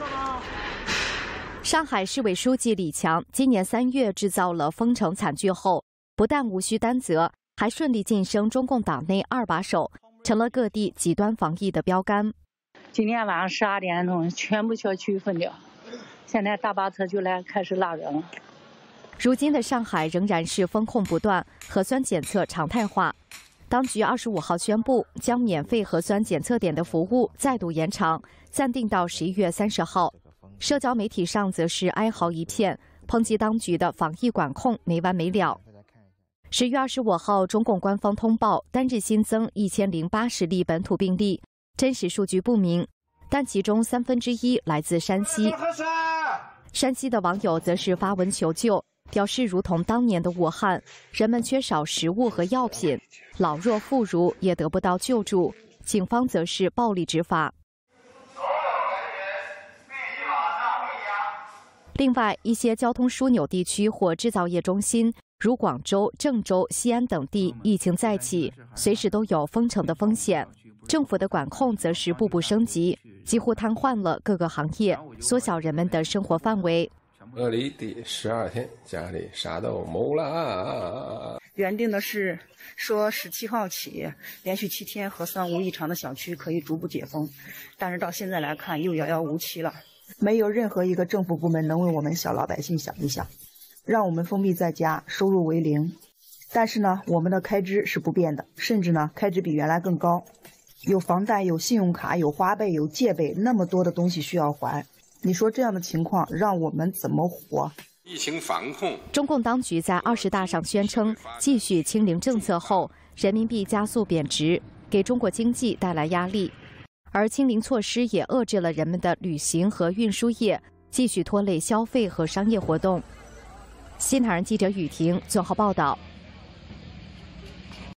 上海市委书记李强今年3月制造了封城惨剧后，不但无需担责，还顺利晋升中共党内2把手，成了各地极端防疫的标杆。 今天晚上12点钟，全部小区封掉，现在大巴车就来开始拉人了。 如今的上海仍然是封控不断，核酸检测常态化。当局25号宣布，将免费核酸检测点的服务再度延长，暂定到11月30号。社交媒体上则是哀嚎一片，抨击当局的防疫管控没完没了。10月25号，中共官方通报单日新增1080例本土病例，真实数据不明，但其中1/3来自山西。山西的网友则是发文求救，表示如同当年的武汉，人们缺少食物和药品，老弱妇孺也得不到救助，警方则是暴力执法。另外，一些交通枢纽地区或制造业中心，如广州、郑州、西安等地，疫情再起，随时都有封城的风险。政府的管控则是步步升级，几乎瘫痪了各个行业，缩小人们的生活范围。 隔离第12天，家里啥都没了。 原定的是说17号起，连续7天核酸无异常的小区可以逐步解封，但是到现在来看，又遥遥无期了。 没有任何一个政府部门能为我们小老百姓想一想，让我们封闭在家，收入为0。但是呢，我们的开支是不变的，甚至呢，开支比原来更高。有房贷，有信用卡，有花呗，有借呗，那么多的东西需要还。你说这样的情况让我们怎么活？ 疫情防控， 中共当局在20大上宣称，继续清零政策后，人民币加速贬值，给中国经济带来压力。而清零措施也遏制了人们的旅行和运输业，继续拖累消费和商业活动。新唐人记者雨婷综合报道。